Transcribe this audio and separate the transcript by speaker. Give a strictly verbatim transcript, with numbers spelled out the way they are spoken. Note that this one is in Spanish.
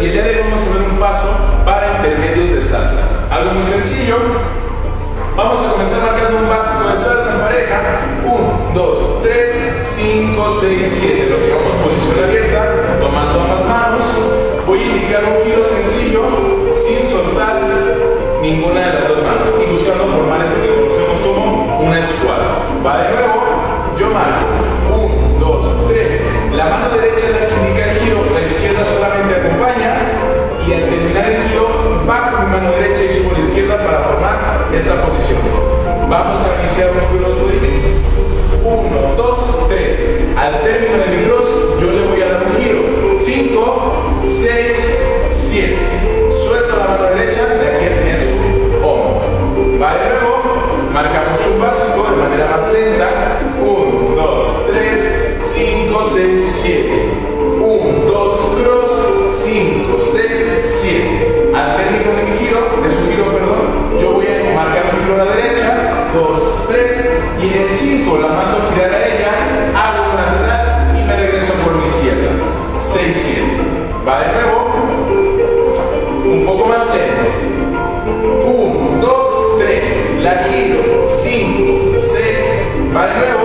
Speaker 1: y el día de hoy vamos a ver un paso para intermedios de salsa. Algo muy sencillo. Vamos a comenzar marcando un básico de salsa en pareja. uno, dos, tres, cinco, seis, siete. Lo que llamamos posición abierta, tomando ambas manos. Voy a indicar un giro sencillo sin soltar ninguna de las dos manos y buscando formar esto que conocemos como una escuadra. Va de nuevo, yo marco uno, dos, tres. La mano derecha es la que indica el giro, la izquierda solamente acompaña y al terminar el giro bajo mi mano derecha y subo la izquierda para formar esta posición. Vamos a iniciar un cross body. uno, dos, tres. Al término de mi cross yo le voy a dar un giro. cinco, seis, siete. Suelto la mano derecha y aquí en su hombro. Va de nuevo, marcamos un básico de manera más lenta. uno, dos, tres, cinco, seis, siete. uno, dos, cross, cinco, seis, siete. Al término de mi giro, de su giro, perdón, yo voy a marcar un giro a la derecha, dos, tres, y en el cinco la mando a girar a ella, hago un lateral y me regreso por mi izquierda. seis, siete. Va de nuevo, un poco más lento. uno, dos, tres, la giro, cinco, seis, va de nuevo.